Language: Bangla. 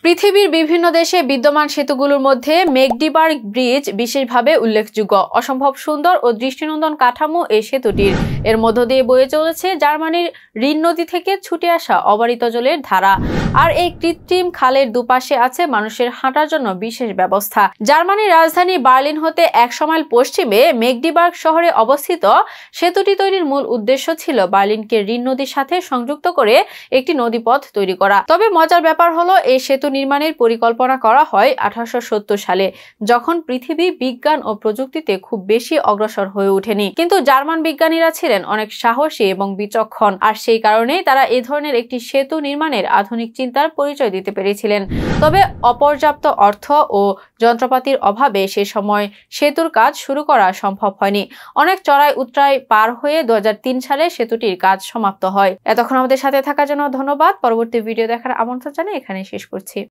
পৃথিবীর বিভিন্ন দেশে বিদ্যমান সেতুগুলোর মধ্যে মেগডিবার্গ ব্রিজ বিশেষভাবে উল্লেখযোগ্য। অসম্ভব সুন্দর ও দৃষ্টিনন্দন কাঠামো এই সেতুটির। এর মধ্য দিয়ে বয়ে চলেছে জার্মানির রিন নদী থেকে ছুটে আসা অবারিত জলের ধারা। আর এই কৃত্রিম খালের দুপাশে আছে মানুষের হাঁটার জন্য বিশেষ ব্যবস্থা। জার্মানির রাজধানী বার্লিন হতে 100 মাইল পশ্চিমে মেগডিবার্গ শহরে অবস্থিত সেতুটি তৈরির মূল উদ্দেশ্য ছিল বার্লিনকে রিন নদীর সাথে সংযুক্ত করে একটি নদীপথ তৈরি করা। তবে মজার ব্যাপার হলো, এই সেতু নির্মাণের পরিকল্পনা করা হয় 1870 সালে, যখন পৃথিবী বিজ্ঞান ও প্রযুক্তিতে খুব বেশি অগ্রসর হয়ে ওঠেনি। কিন্তু জার্মান বিজ্ঞানীরা ছিলেন অনেক সাহসী এবং বিচক্ষণ, আর সেই কারণেই তারা এই ধরনের একটি সেতু নির্মাণের আধুনিক চিন্তার পরিচয় দিতে পেরেছিলেন। তবে অপর্যাপ্ত অর্থ ও যন্ত্রপাতির অভাবে সে সময় সেতুর কাজ শুরু করা সম্ভব হয়নি। অনেক চড়াই উতরাই পার হয়ে 2003 সালে সেতুটির কাজ সমাপ্ত হয়। এতক্ষণ আমাদের সাথে থাকার জন্য ধন্যবাদ। পরবর্তী ভিডিও দেখার আমন্ত্রণ জানিয়ে এখানে শেষ করছি।